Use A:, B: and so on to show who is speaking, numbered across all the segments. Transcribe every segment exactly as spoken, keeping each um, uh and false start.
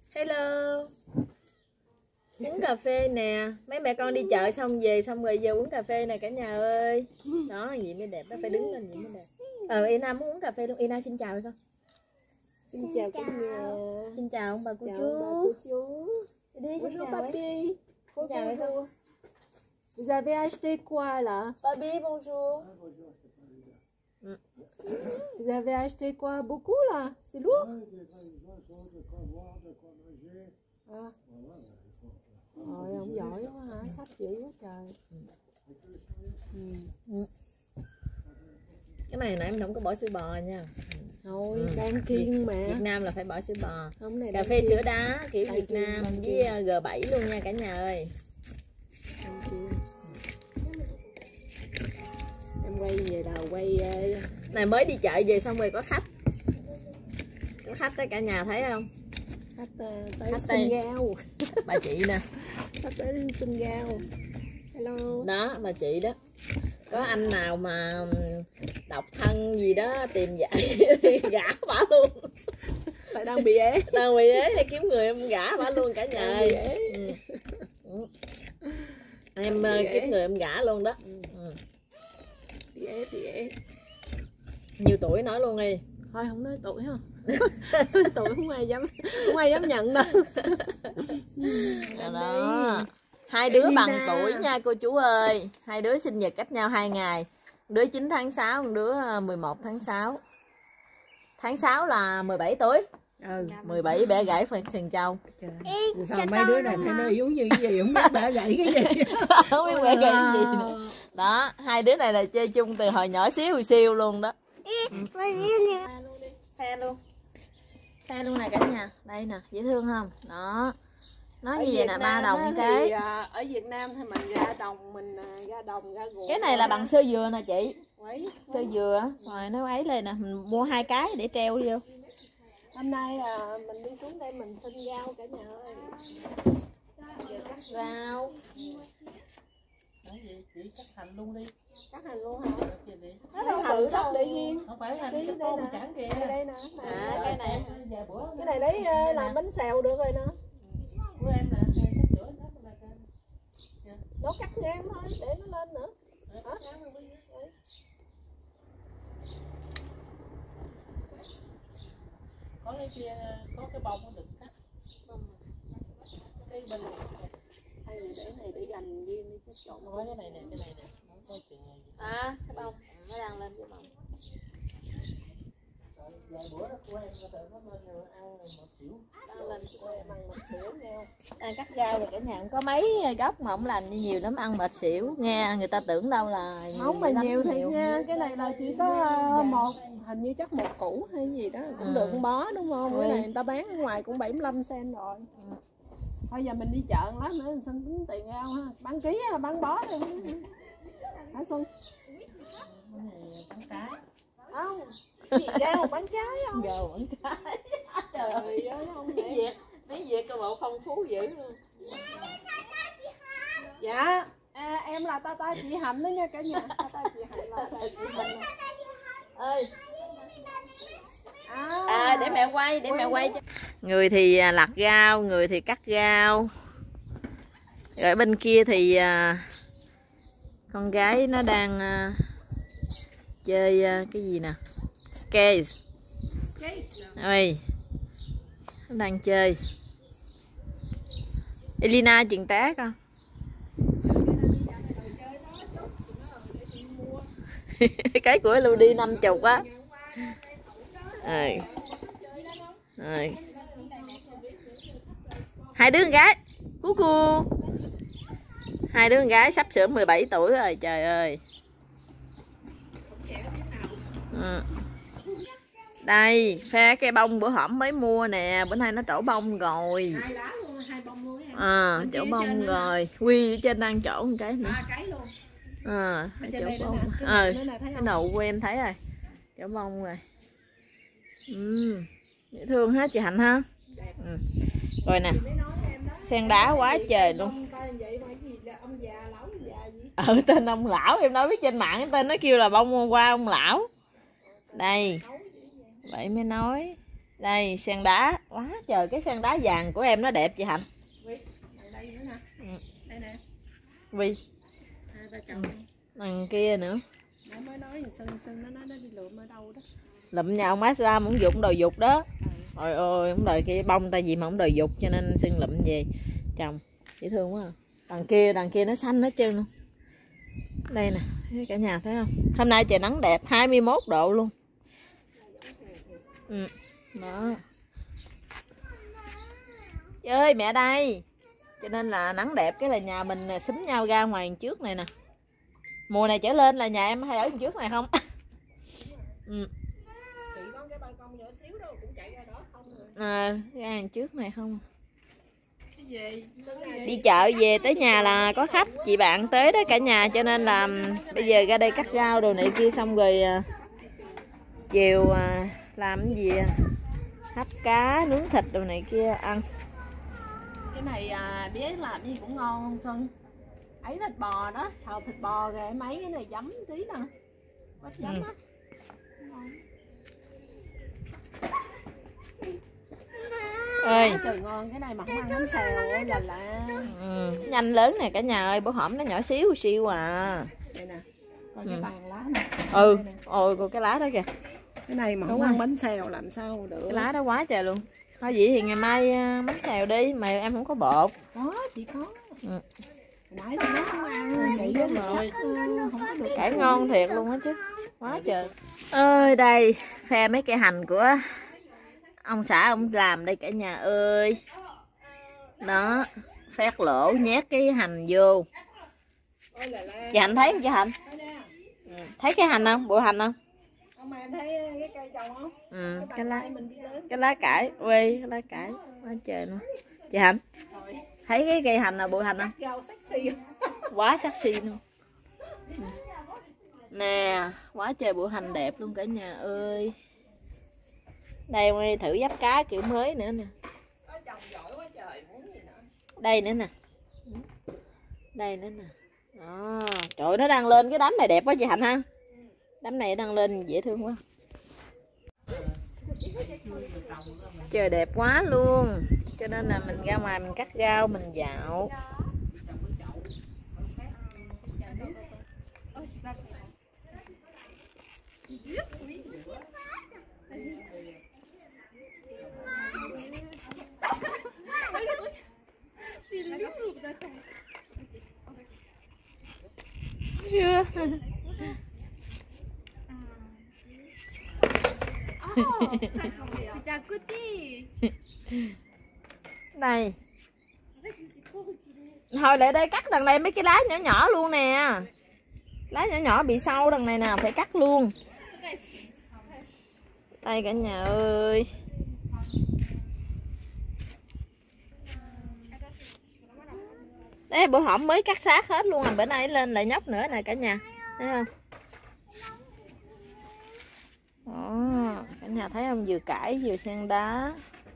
A: Hello. Uống cà phê nè. Mấy mẹ con đi chợ xong về xong rồi giờ uống cà phê nè cả nhà ơi. Đó vậy mới đẹp, nó phải đứng lên vậy mới đẹp. Ờ Ina muốn uống cà phê luôn. Ina xin chào không?
B: Xin chào cả nhà.
A: Xin chào ông bà cô
B: chào
A: chú.
B: Bà cô chú.
A: Đi đi
B: Bonjour
A: chào
B: papi.
A: Xin chào mấy con.
B: Vous avez acheté quoi là?
A: Papi bonjour.
B: Ừ. Vous avez acheté quoi? Beaucoup là? C'est lourd? À. Rồi ông giỏi quá hả? Sách dữ quá trời. Ừ.
A: Ừ. Cái này nãy mình không có bỏ sữa bò nha.
B: Thôi
A: Ừ.
B: đang kiêng mà.
A: Việt Nam là phải bỏ sữa bò.
B: Hôm này
A: Cà phê
B: kiêng.
A: sữa đá kiểu
B: đang
A: Việt
B: kiêng,
A: Nam
B: đang
A: với
B: kiêng.
A: G bảy luôn nha cả nhà ơi.
B: Đang kiêng. Em quay về đầu quay
A: Này mới đi chợ về xong rồi có khách. Có khách tới cả nhà thấy không?
B: khách uh, tới
A: Khách
B: xin
A: đây.
B: gao.
A: Bà chị nè.
B: Khách tới xin gao. Hello.
A: Đó bà chị đó. Có anh nào mà độc thân gì đó tìm dạy thì gả bả luôn.
B: Lại đang bị ế.
A: Đang bị ế để kiếm người em gả bả luôn cả nhà ơi. Ừ. Ừ. Em uh, kiếm người em gả luôn đó. Ừ.
B: Bị ế, bị ế.
A: Nhiều tuổi nói luôn đi.
B: Thôi không nói tuổi không. Tuổi không ai dám không ai dám nhận đâu.
A: Đó, đó. Hai đứa
B: Em
A: bằng
B: ra.
A: tuổi nha cô chú ơi. Hai đứa sinh nhật cách nhau hai ngày. Đứa chín tháng sáu, một đứa mười một tháng sáu. Tháng sáu là mười bảy tuổi.
B: Ừ.
A: mười bảy bẻ gãy phần sừng trâu.
C: Sao mấy đứa này thấy nó yếu như cái gì, không biết bẻ gãy cái gì.
A: Không biết bẻ gãy cái gì nữa. Đó, hai đứa này là chơi chung từ hồi nhỏ xíu xíu luôn đó. Xe luôn. Xe luôn này cả nhà. Đây nè, dễ thương không? Đó. Nói như vậy nè, ba đồng cái.
B: Ở Việt Nam thì mình ra đồng, mình ra đồng ra ruộng.
A: Cái này là bằng sơ dừa nè chị.
B: Quấy.
A: Sơ dừa. Rồi nó ấy lên nè, mình mua hai cái để treo vô.
B: Hôm nay là mình đi xuống đây mình xin rau cả nhà ơi.
A: Rau.
C: Nói gì chị cắt hành luôn đi.
B: Cắt hành luôn hả?
C: Nó
B: Nó đâu bự sắp để nhiên.
C: không phải hành
B: Đây
C: cái
B: đây
C: tôm
B: nè.
C: chẳng kìa.
B: Đây đây nè.
A: À, cái này.
C: Vài bữa
B: Cái này lấy uh, làm bánh xèo được rồi nè.
C: của em là cắt rửa nó là
B: Nó cắt ngang thôi để nó lên nữa. Hả?
C: có cái kia có cái bông nó được cắt. Cái bên này
B: Hay là để này để dành riêng đi chứ chọn
C: nói cái này nè, cái này nè, nó có chừng này.
A: À, cái bông. Nó đang lên cái bông.
C: Vài bữa đó của em có thể nó lên rồi ăn một xỉu.
A: Đang lên
B: của em ăn một xíu nhau.
A: đang cắt rau rồi cả nhà, cũng có mấy gốc mà không lành nhiều lắm, ăn mệt xỉu nghe người ta tưởng đâu là
B: Không mà
A: lắm,
B: nhiều thì nha, cái này là chỉ có uh, một, hình như chắc một củ hay gì đó cũng
A: Ừ.
B: được con bó đúng không? Cái
A: Ừ.
B: này người ta bán ở ngoài cũng bảy mươi lăm cent rồi.
A: Ừ.
B: Thôi giờ mình đi chợ lát nữa mình xin tính tiền rau ha. Bán ký hay là bán bó đi. Hả Xuân?
C: Cái này bánh cái.
B: Không. Cái gì rau bán trái không?
A: giờ vẫn cái. Trời ơi,
B: Trời ơi không
A: tiếng Việt, tiếng Việt cơ bộ phong phú dữ luôn.
B: Dạ. À, em là ta ta chị Hạnh đó nha cả nhà. Ta ta chị Hạnh là ta chị Hạnh.
A: Ơi.
B: À,
A: À, để mẹ quay, để mẹ quay cho. Người thì à, lặt rau, người thì cắt rau. Rồi bên kia thì à, con gái nó đang à, chơi à, cái gì nè, skate. Ơi, nó đang chơi. Elina chừng té con. Cái của Lưu đi năm chục á. Rồi. Rồi. Hai đứa con gái. Cú cu. Hai đứa con gái sắp sửa mười bảy tuổi rồi, trời ơi. Ừ. Đây, phe cái bông bữa hổm mới mua nè, bữa nay nó trổ bông rồi.
B: hai lá luôn, hai bông luôn á.
A: À, trổ bông rồi. Quy ở trên đang trổ một cái nữa.
B: Ba cái luôn.
A: À,
B: Trên
A: chỗ
B: đây nữa
A: bông.
B: nè, cái
A: Ờ,
B: này nữa nè, thấy
A: cái
B: không?
A: nụ của em thấy rồi. Chỗ bông rồi. Ừ, dễ thương ha chị Hạnh ha. Ừ. Rồi nè, sen đá quá trời luôn. Ừ, tên ông lão em nói biết trên mạng tên nó kêu là bông hoa ông lão. Đây. Vậy mới nói. Đây sen đá, quá trời cái sen đá vàng của em nó đẹp chị Hạnh.
B: Đây nữa nè.
A: Ừ.
B: Đây nè.
A: Vi.
B: Hai ba chồng.
A: Đằng kia nữa.
B: Nãy mới nói Sơn Sơn nó nói nó đi lượm ở đâu đó.
A: Lụm nhà ông má ra muốn dụng đòi dục đó. Ôi ôi ông đòi kia bông tay gì mà ông đòi dục cho nên Sơn lụm về chồng. Dễ thương quá à. Đằng kia đằng kia nó xanh hết trơn luôn. Đây nè, thấy cả nhà thấy không? Hôm nay trời nắng đẹp, hai mươi mốt độ luôn. Ừ. Đó. Ơi mẹ đây. Cho nên là nắng đẹp cái là nhà mình xúm nhau ra ngoài trước này nè. Mùa này trở lên là nhà em hay ở trước này không? Ừ. À, ra trước này không? Đi chợ về tới nhà là có khách chị bạn tới đó cả nhà, cho nên là bây giờ ra đây cắt rau đồ này kia xong rồi chiều làm cái gì hấp cá nướng thịt đồ này kia ăn.
B: Cái này à, biết làm gì cũng ngon không Xuân? Ấy thịt bò đó, xào thịt bò rồi mấy cái này giấm tí nè, quết giấm á.
A: Ơi
B: trời ngon, cái này mà không ăn bánh xèo là là
A: ừ. Nhanh lớn nè cả nhà ơi, bữa hổm nó nhỏ xíu xíu à.
B: Đây nè, coi cái bàn lá nè.
A: Ừ, ôi coi cái lá đó kìa.
B: Cái này mà không ăn bánh xèo làm sao được.
A: Cái lá đó quá trời luôn. Thôi vậy thì ngày mai bánh xèo đi, mà em không có bột.
B: Có, chị có.
A: Ừ.
B: Nãy thì nó không ăn, chị với rồi. Không có được.
A: Cải ngon thiệt luôn á chứ. Quá trời. Ơi đây, phe mấy cây hành của ông xã ông làm đây cả nhà ơi. Đó, phát lỗ nhét cái hành vô. Chị Hạnh thấy không chị Hạnh? Ừ. Thấy cái hành không? Bụi hành không?
B: Ông em thấy cái cây trồng không?
A: Ừ, cái, cái lá cái lá cải, quê cái lá cải quá trời luôn. Chị Hạnh thấy cái cây hành là bụi hành không?
B: Rau sexy.
A: Quá sexy luôn. Ừ. Nè, quá trời bụi hành đẹp luôn cả nhà ơi. Đây mới thử giáp cá kiểu mới nữa nè. Đây nữa nè. Đây nữa nè. Đó. Trời ơi, nó đang lên cái đám này đẹp quá chị Hạnh ha. Đám này đang lên dễ thương quá. Trời đẹp quá luôn. Cho nên là mình ra ngoài mình cắt rau mình dạo. Chưa. Đây. Thôi lại đây cắt đằng này mấy cái lá nhỏ nhỏ luôn nè. Lá nhỏ nhỏ bị sâu đằng này nè, phải cắt luôn. Đây cả nhà ơi. Đấy bữa hổm mới cắt xác hết luôn, à bữa nay lên lại nhóc nữa nè cả nhà. Thấy không? Đó, cả nhà thấy không? Vừa cải vừa sen đá.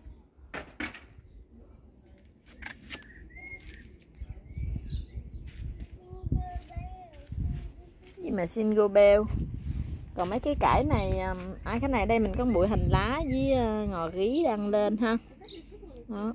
A: Gì mà Jingle Bell. Còn mấy cái cải này, à cái này đây mình có bụi hành lá với ngò rí đang lên ha. Đó.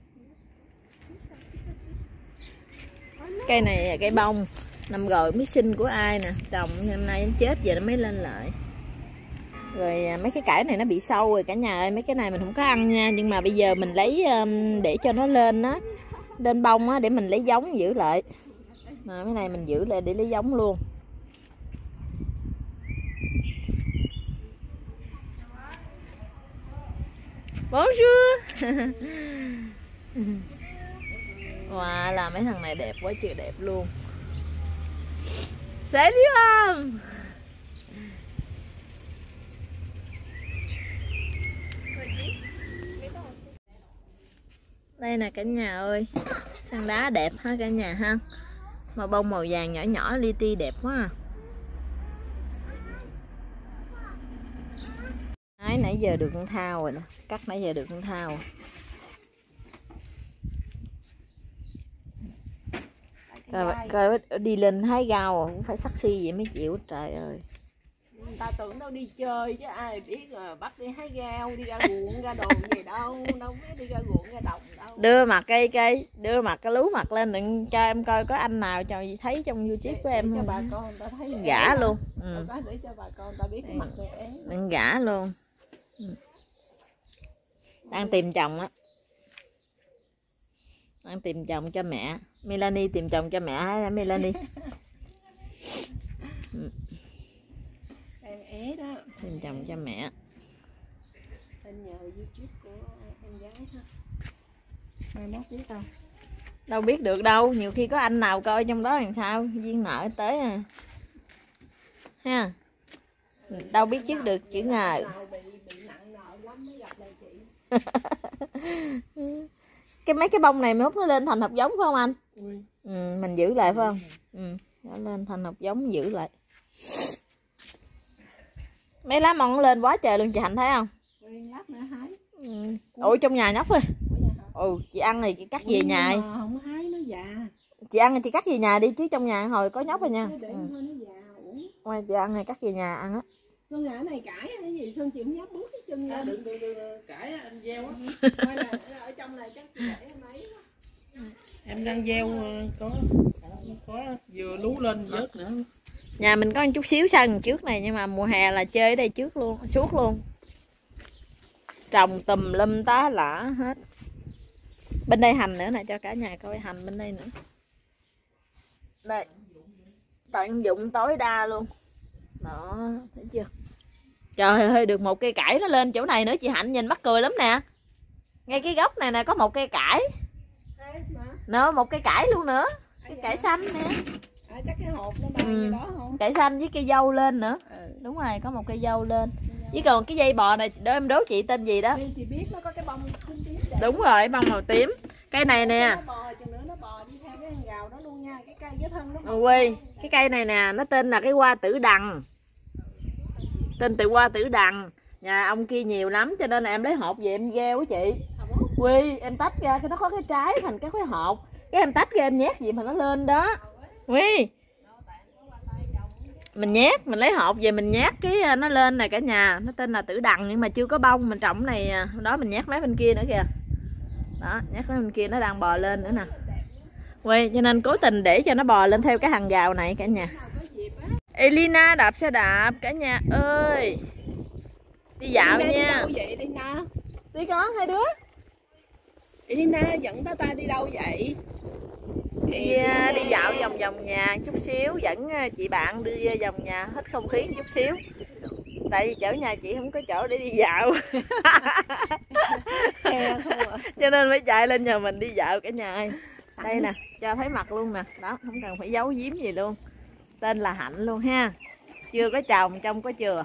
A: Cây này là cây bông năm rồi mới sinh của ai nè, trồng hôm nay nó chết giờ nó mới lên lại. Rồi mấy cái cải này nó bị sâu rồi cả nhà ơi, mấy cái này mình không có ăn nha, nhưng mà bây giờ mình lấy để cho nó lên á, lên bông á để mình lấy giống giữ lại. Mà mấy này mình giữ lại để lấy giống luôn. Bonjour. Wow, là mấy thằng này đẹp quá trời đẹp luôn. Salut ông. Đây nè cả nhà ơi. Sand đá đẹp ha cả nhà ha. Mà bông màu vàng nhỏ nhỏ li ti đẹp quá à. Đấy, nãy giờ được con thao rồi nè. Cắt nãy giờ được con thao. Rồi, rồi đi lên hái rau cũng phải sắt xi vậy mới chịu trời ơi.
B: ta tưởng đâu đi chơi chứ ai biết rồi bắt đi hái rau, đi ra ruộng ra đồng gì đâu, đâu biết đi ra ruộng ra đồng đâu.
A: Đưa mặt cây cây, đưa mặt cái lú mặt lên đừng cho em coi có anh nào cho thấy trong YouTube của em
B: cho
A: không.
B: bà con ta thấy
A: gã luôn. Ừ.
B: Có để cho bà con ta biết cái mặt người én.
A: Đừng gã luôn. Ừ. Đang tìm chồng á. Đang tìm chồng cho mẹ. Melanie tìm chồng cho mẹ hả Melanie? Ừ.
B: Em é đó.
A: Tìm chồng cho mẹ.
B: Anh nhờ YouTube của em gái ha. Mai mốt biết đâu.
A: Đâu biết được đâu, nhiều khi có anh nào coi trong đó làm sao, duyên nợ tới à. Ha. Đâu biết trước được chữ ngờ.
B: Bị bị nặng nợ lắm mới gặp lại chị.
A: Cái mấy cái bông này mới hút nó lên thành hộp giống phải không anh?
B: Ừ.
A: Ừ, mình giữ lại phải không? Ừ, nó lên thành hộp giống giữ lại. Mấy lá mọng lên quá trời luôn chị Hạnh thấy không?
B: Lát nữa hái.
A: Ừ. Ủa trong nhà nhóc thôi. Ừ, chị ăn thì chị cắt về nhà.
B: Không hái nó già.
A: Chị ăn thì chị cắt về nhà đi chứ trong nhà hồi có nhóc rồi nha.
B: Để
A: Ừ.
B: nó già uổng.
A: Ngoài chị ăn thì cắt về nhà ăn á.
B: Xuân ngã này cãi cái gì Xuân chị không dám bước cái chân ra.
C: Đừng đừng đừng cãi anh gieo á.
B: Coi là ở trong này chắc chị để em ấy.
C: Em đang gieo có có vừa lú lên vớt nữa.
A: Nhà mình có một chút xíu sân trước này nhưng mà mùa hè là chơi ở đây trước luôn, suốt luôn. Trồng tùm lum tá lả hết. Bên đây hành nữa nè, cho cả nhà coi hành bên đây nữa. Đây. Tận dụng tối đa luôn. Đó, thấy chưa? Trời ơi, được một cây cải nó lên chỗ này nữa chị Hạnh nhìn mắc cười lắm nè. Ngay cái gốc này nè có một cây cải. Nữa, một cây cải luôn nữa. Cái cải xanh nè.
B: À, chắc cái hộp nó bay
A: Ừ.
B: gì đó không?
A: Cải xanh với cây dâu lên nữa.
B: Ừ.
A: Đúng rồi, có một cây dâu lên. Với còn cái dây bò này, đố em đố chị tên gì đó.
B: Thì chị biết nó có cái bông tím tím.
A: Đúng rồi, bông màu tím. Cây này nè.
B: Nó bò chừng nữa nó bò đi theo cái hàng rào đó luôn nha. Cái cây với thân nó.
A: Ừ, Quy, cái cây này nè, nó tên là cái hoa tử đằng. Tên từ hoa tử đằng. Nhà ông kia nhiều lắm cho nên là em lấy hộp về em gieo á chị. Quy, em tách ra cái nó có cái trái thành cái khối hộp. Cái em tách ra em nhét gì mà nó lên đó. Quy. Mình nhét, mình lấy hộp về mình nhét cái nó lên này cả nhà. Nó tên là tử đằng nhưng mà chưa có bông, mình trồng này đó mình nhét mấy bên kia nữa kìa. Đó, nhét mấy bên kia nó đang bò lên nữa nè. Quay cho nên cố tình để cho nó bò lên theo cái hàng rào này cả nhà. Elina đạp xe đạp cả nhà ơi. Đi dạo
B: Elina
A: nha.
B: Đi đâu vậy Elina?
A: Đi con hai đứa.
B: Elina dẫn ta ta đi đâu vậy?
A: Đi, đi dạo vòng vòng nhà chút xíu, dẫn chị bạn đi vòng nhà hít không khí chút xíu. Tại vì chỗ nhà chị không có chỗ để đi dạo.
B: Xe không à.
A: Cho nên phải chạy lên nhà mình đi dạo cả nhà ơi. Đây nè, cho thấy mặt luôn nè. Đó, không cần phải giấu giếm gì luôn. Tên là Hạnh luôn ha. Chưa có chồng, trông có chừa.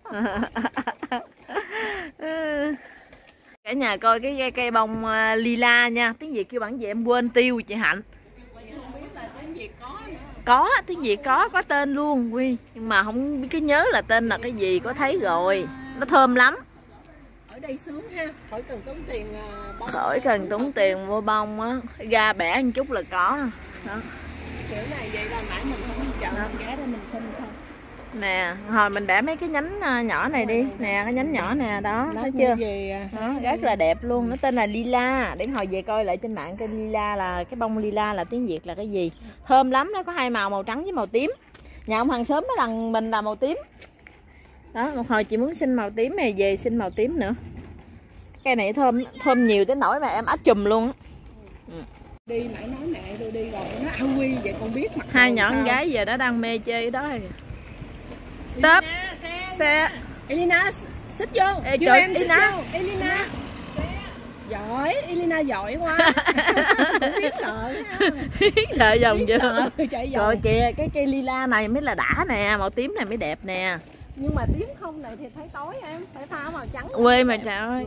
A: Cả nhà coi cái cây, cây bông uh, lila nha. Tiếng Việt kêu bằng gì em quên tiêu chị Hạnh.
B: Không biết là tiếng Việt có nữa.
A: Có, tiếng Việt có, có tên luôn Quy. Nhưng mà không biết cái nhớ là tên là cái gì, có thấy rồi. Nó thơm lắm.
B: Ở đây sướng ha, khỏi cần tốn tiền uh, bông.
A: Khỏi cần tốn tiền mua bông á. Ra bẻ một chút là có. Đó.
B: Kiểu này vậy là mãi mình không đi chợ mình ghé để mình xin không.
A: Nè, hồi mình bẻ mấy cái nhánh nhỏ này đi. Nè, cái nhánh nhỏ nè, đó, thấy chưa? Đó, rất là đẹp luôn, nó tên là lila. Để hồi về coi lại trên mạng cái lila là cái bông lila là tiếng Việt là cái gì. Thơm lắm, nó có hai màu, màu trắng với màu tím. Nhà ông hàng xóm mấy lần mình là màu tím. Đó, một hồi chị muốn xin màu tím này về xin màu tím nữa. Cây này thơm thơm nhiều tới nỗi mà em ách chùm luôn á. Ừ.
B: Đi nãy nói mẹ tôi đi rồi nó ao quy vậy con biết mặt.
A: Hai nhỏ con gái giờ nó đang mê chơi đó rồi. Tớp xe.
B: Elina xích vô.
A: Ê,
B: Chưa
A: trời,
B: em xích
A: Elina.
B: vô. Elina. Giỏi, Elina giỏi quá. Không biết sợ.
A: Sợ vòng chưa?
B: Sợ, chạy vòng.
A: Rồi kìa, cái cây lila này mới là đã nè, màu tím này mới đẹp nè.
B: Nhưng mà tím không này thì thấy tối em, phải pha màu trắng.
A: Quê mà trời ơi.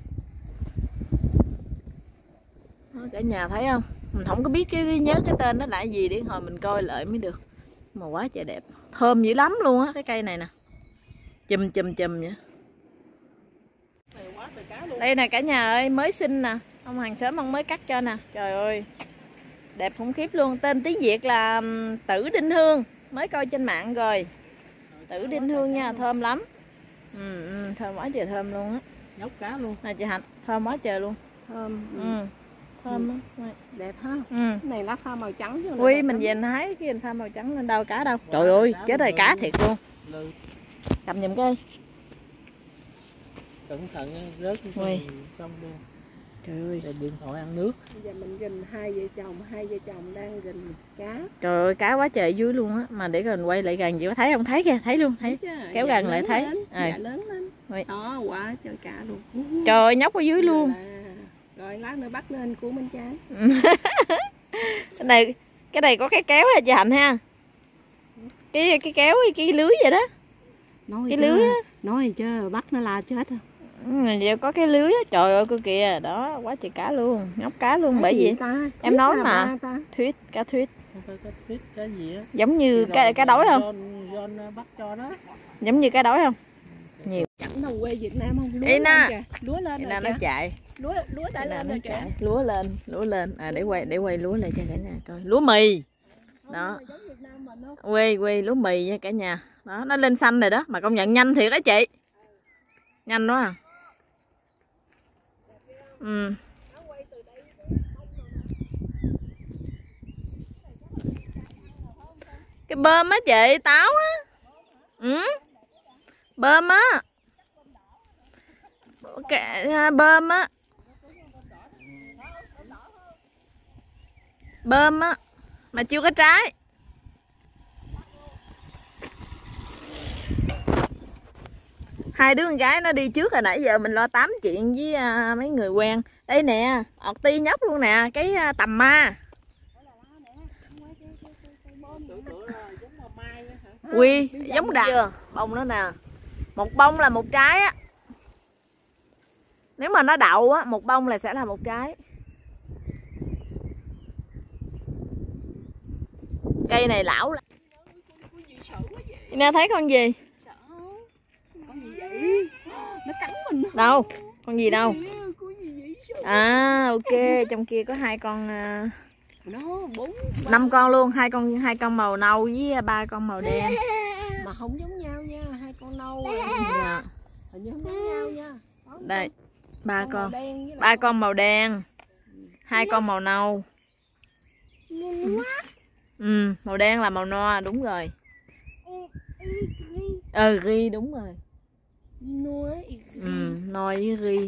A: Đó, cả nhà thấy không? Mình không có biết cái, cái nhớ cái tên nó là gì để hồi mình coi lại mới được. Mà quá trời đẹp. Thơm dữ lắm luôn á cái cây này nè. Chùm chùm chùm vậy. Đây nè cả nhà ơi, mới sinh nè. Ông hàng xóm ông mới cắt cho nè. Trời ơi. Đẹp khủng khiếp luôn. Tên tiếng Việt là Tử Đinh Hương. Mới coi trên mạng rồi. Tử đinh hương nha, thơm lắm. Ừ, ừ, thơm quá trời thơm luôn á.
C: Nhóc cá luôn.
A: Này chị Hạnh, thơm quá trời luôn.
B: Thơm. Ừ.
A: Ừ. Thơm lắm. Ừ.
B: Đẹp ha.
A: Ừ.
B: Cái này lá pha màu trắng chứ.
A: Ui, mình về mình hái cái pha màu trắng lên đâu cá đâu. Trời ơi, chết rồi, cá thiệt luôn.
C: Lư.
A: Cầm giùm cái.
C: Cẩn thận rớt
A: Ui.
C: xong luôn.
A: Trời ơi.
C: Để điện thoại ăn nước.
B: Bây giờ mình gìn hai vợ chồng, hai vợ chồng đang gìn cá.
A: Trời ơi, cá quá trời dưới luôn á. Mà để rồi mình quay lại gần chị có thấy không? Thấy kìa, thấy luôn, thấy. Kéo gần lại thấy.
B: Dạ lớn lên.
A: Ui.
B: Đó, quá trời cá luôn.
A: Trời ơi, nhóc ở dưới luôn.
B: Là... Rồi lát nữa bắt lên của bên trái.
A: Cái này, cái này có cái kéo hả chị Hạnh ha? Cái cái kéo, cái lưới vậy đó.
B: Nói
A: cái
B: chứ,
A: lưới á.
B: Nói chứ bắt nó la chết à.
A: Ừ, có cái lưới á, trời ơi cô kìa, đó quá trời cá luôn, nhóc cá luôn. Bởi vì
B: ta?
A: em nói
B: à,
A: mà
B: ta?
A: thuyết, cá thuyết.
C: Không phải cá thuyết, cá gì á.
A: Giống như cá cá đói không?
C: John, John bắt cho đó.
A: Giống như cá đói không? Nhiều.
B: Chẳng đồng quê Việt Nam không? Lúa
A: Ý
B: lên
A: na.
B: kìa. Lúa lên
A: Ý
B: rồi
A: na nó
B: kìa.
A: chạy.
B: Lúa lúa đã lên rồi kìa.
A: Lúa lên, lúa lên. À để quay để quay lúa lại cho cả nhà coi. Lúa mì. Đó. Quê quê lúa mì nha cả nhà. Đó, nó lên xanh rồi đó, mà công nhận nhanh thiệt á chị. Nhanh quá à. Ừ. Cái bơm á chị, táo á. Ừ. Bơm á. Cái bơm á. Bơm á mà chưa có trái. Hai đứa con gái nó đi trước rồi, nãy giờ mình lo tám chuyện với uh, mấy người quen. Đây nè, ọt ti nhóc luôn nè, cái uh, tầm ma. Quy, giống đàn. Bông đó nè. Một bông là một trái á. Nếu mà nó đậu á, một bông là sẽ là một trái. Cây này lão lắm. Nè thấy con gì?
B: Con gì vậy? Nó cắn mình.
A: Đâu? Con gì đâu? À ok, trong kia có hai con
B: nó bốn
A: năm con luôn, hai con hai con màu nâu với ba con màu đen.
B: Mà không giống nhau nha, hai con nâu rồi.
A: Dạ.
B: Hình như không giống nhau nha. Đó,
A: đây ba con,
B: con
A: ba con màu đen, hai con màu nâu. Ừ, màu đen là màu no, đúng rồi. Ờ ri đúng rồi. Ừ, noi với ri.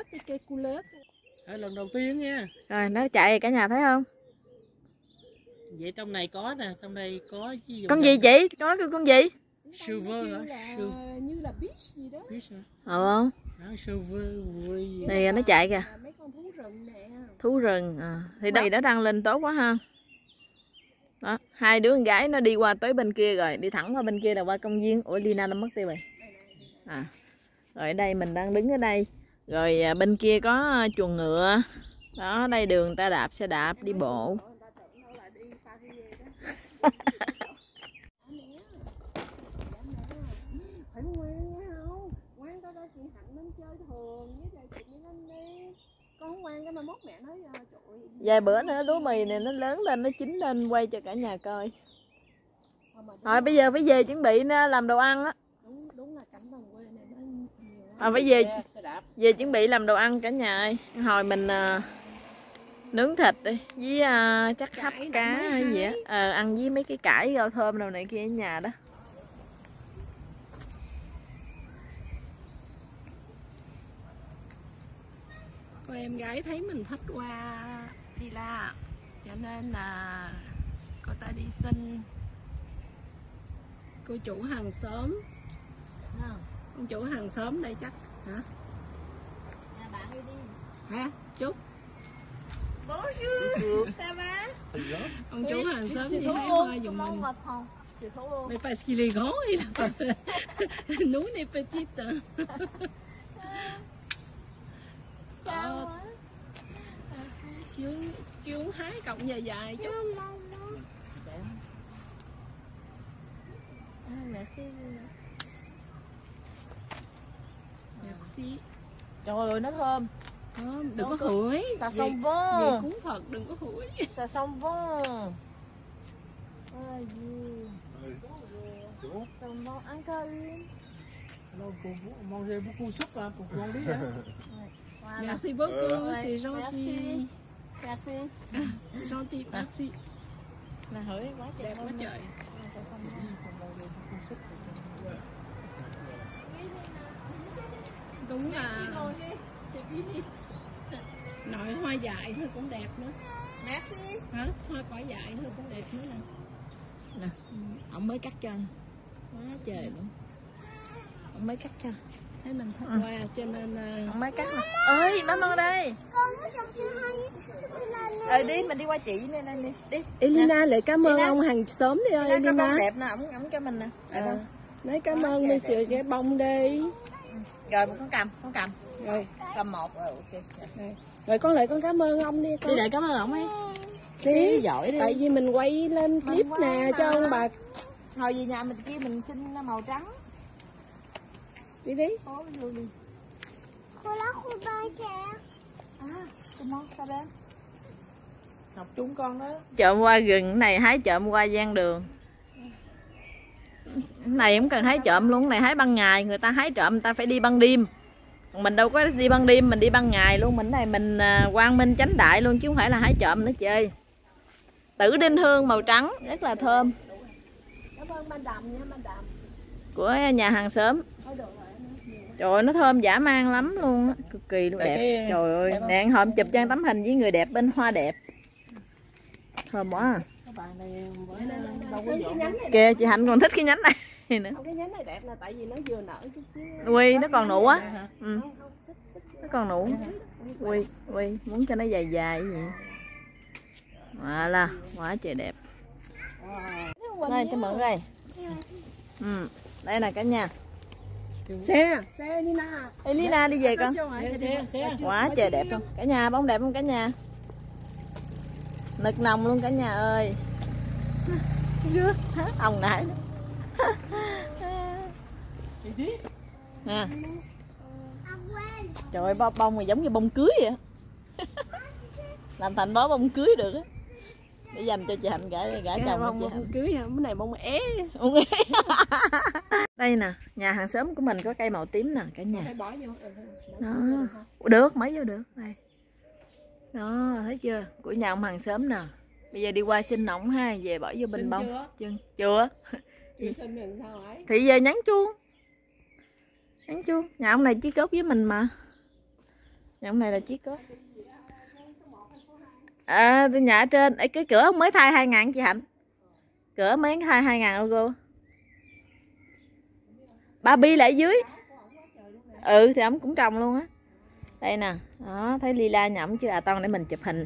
C: Ở lần đầu tiên nha.
A: Rồi nó chạy cả nhà thấy không?
C: Vậy trong này có nè, trong đây có gì?
A: Con gì chị? Con nói kêu con gì?
C: Silver hả?
B: Như là beach gì đó.
A: Ờ không?
C: Đó, silver ri.
A: Này nó chạy kìa.
B: Mấy con thú rừng nè.
A: Thú rừng à. Thì đó đã đăng lên tốt quá ha. Đó, hai đứa con gái nó đi qua tới bên kia rồi, đi thẳng qua bên kia là qua công viên. Ủa Lina nó mất tiêu rồi. À. Rồi ở đây mình đang đứng ở đây. Rồi bên kia có chuồng ngựa. Đó, đây đường người ta đạp xe đạp đi bộ.
B: Phải ngoan nha không? Ngoan tao ra chị Hạnh lên chơi thường với lại chị lên đi. Con không ngoan cái mà mốt mẹ nói trời ơi.
A: Vài bữa nữa lúa mì này nó lớn lên, nó chín lên quay cho cả nhà coi. Rồi bây giờ phải về chuẩn bị làm đồ ăn á.
B: Đúng đúng là cảnh đồng quê này nó nhiều.
A: À, phải về về chuẩn bị làm đồ ăn cả nhà ơi. Hồi mình uh, nướng thịt đi với uh, chắc hấp cá hay gì á, ờ, ăn với mấy cái cải rau thơm đồ này kia ở nhà đó.
B: Cô em gái thấy mình thích qua villa cho nên là cô ta đi xin cô chủ hàng xóm. Ông chủ hàng xóm đây chắc hả?
A: Nhà bạn đi đi.
B: Hả? Chúc.
A: Bonjour. Ça va?
B: Ông chủ hàng xóm đi hái hoa giùm mình. Mais parce qu'il est grand, il a pas. Nous on est petite. Ờ, kêu kêu hái cọng dài dài chút.
A: Merci.
B: Merci.
A: Trời ơi nó thơm.
B: Thơm, đừng có hửi.
A: Ça sent bon.
B: Về cúng Phật đừng có hửi.
A: Ça sent bon.
C: Mangez beaucoup soupe hein, pour grandir. Hein.
B: Voilà.
C: Merci beaucoup,
B: Ouais,
C: c'est gentil.
B: Merci.
C: Gentil, merci.
A: Là hửi quá trời
C: Đẹp quá
A: luôn.
C: trời. Đúng là nội hoa dại thôi cũng đẹp nữa.
B: Merci.
C: Hả? Hoa quả dại thôi cũng đẹp nữa nè.
A: Nè, ông mới cắt cho anh. Quá trời luôn. Ông mới cắt cho.
C: Thấy mình thích
A: Ừ.
C: hoa cho nên uh,
A: Ông mới cắt nè. Ơi, nó mau đây. Ơi đi, mình đi qua chị nè nè đi. Đi.
C: Elina lại cảm ơn
A: Elina.
C: ông hàng xóm đi ơi
A: Nó có
C: Elina.
A: bông đẹp nè, ổng ổng cho mình nè. Đẹp
C: À,
A: không?
C: nói cảm
A: Quá
C: ơn
A: trời
C: Monsieur
A: đẹp.
C: cái bông đi.
A: Rồi con cầm, con cầm.
C: Rồi,
A: Cầm một rồi ok.
C: rồi. Rồi con lại con cảm ơn ông đi con.
A: Đi lại cảm ơn ổng ấy.
C: Xí,
A: giỏi đi.
C: tại vì mình quay lên clip
A: quá
C: nè
A: mà.
C: cho ông bà.
A: Hồi về nhà mình kia mình xin màu trắng.
C: Đi đi.
A: Ố vô đi.
B: Cô lá cô ba kìa.
A: À, cô món sao đây?
C: Học chúng con đó.
A: Trộm qua rừng này hái trộm qua gian đường. Cái này không cần hái trộm luôn, cái này hái ban ngày, người ta hái trộm người ta phải đi ban đêm. Còn mình đâu có đi ban đêm, mình đi ban ngày luôn, mình này mình à, quang minh chánh đại luôn chứ không phải là hái trộm nữa chơi. Tử đinh hương màu trắng rất là thơm.
B: Cảm ơn ban đầm nha, ban đầm.
A: Của nhà hàng xóm. Trời ơi nó thơm dã man lắm luôn á, cực kỳ luôn đẹp.
C: Cái-
A: Trời ơi, nè hôm chụp cho tấm hình với người đẹp bên hoa đẹp. Thơm quá à.
C: Các bạn này bữa nay đâu có
B: Cái
C: dọn.
B: nhánh này đẹp.
A: Kìa chị Hạnh còn thích cái nhánh này nữa.
B: Không, cái nhánh này đẹp là tại vì nó vừa nở chút xíu.
A: Quy nó còn nụ á. Ừ,
B: Không, không, xích, xích.
A: nó còn nụ. Quy, quy muốn cho nó dài dài vậy. Voilà, là quá trời đẹp. Đây cho mọi người. Ừ, đây là cả nhà.
C: Xe.
B: Xe đi na.
A: Elina đi về con.
C: Xe, xe, xe.
A: Quá trời đẹp không? Cả nhà bông đẹp không cả nhà? Nực nồng luôn cả nhà ơi. Ông nãy nè. Trời ơi bông bông này giống như bông cưới vậy. Làm thành bó bông cưới được á. Để dành cho chị Hạnh gả gả chồng cho chị Hạnh.
B: Cưới hả? Cái này bông é.
A: Đây nè, nhà hàng xóm của mình có cây màu tím nè cả nhà.
B: Phải bỏ vô.
A: Đó. Được, mấy vô được. Đây. Đó, thấy chưa? Của nhà ông hàng xóm nè. Bây giờ đi qua xin ổng ha, về bỏ vô bình
B: Xin
A: bông.
B: chưa?
A: Chưa. Chưa.
B: Chưa xin đừng sao ấy.
A: Thì giờ nhắn chuông. Nhắn chuông. Nhà ông này chí cốt với mình mà. Nhà ông này là chí cốt. À, nhà ở trên. Ê, cái cửa ông mới thay hai ngàn chị Hạnh. Cửa mới thay hai ngàn euro. Ba bi lại dưới. Ừ thì ông cũng trồng luôn á. Đây nè. Đó, thấy Lila nhẩm chưa à Ton để mình chụp hình.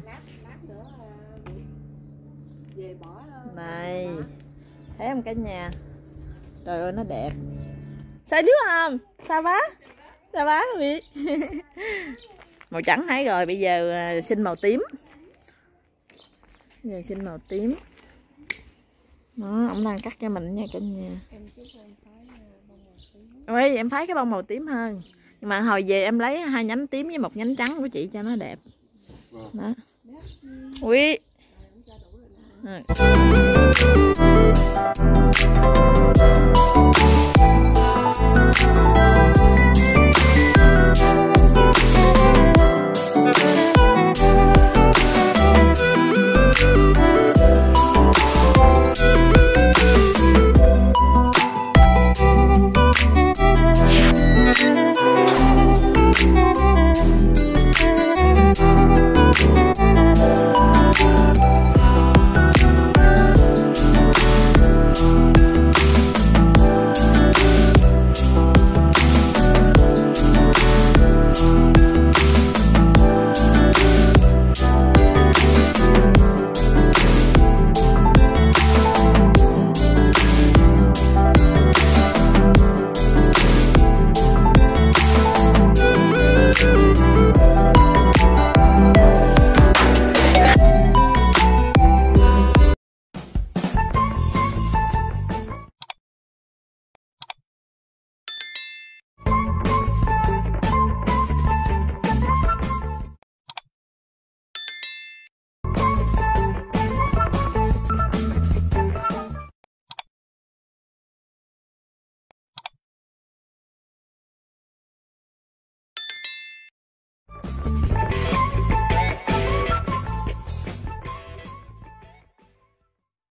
A: Đây. Thấy không cả nhà. Trời ơi nó đẹp. Sao đứa không? Sao bá? Sao bá vậy? Màu trắng thấy rồi, bây giờ xin màu tím. Bây giờ xin màu tím. Đó, ông đang cắt cho mình nha cả nhà. Ôi, em thấy cái bông màu tím hơn. Nhưng mà hồi về em lấy hai nhánh tím với một nhánh trắng của chị cho nó đẹp. Đó. Ui. Ừ.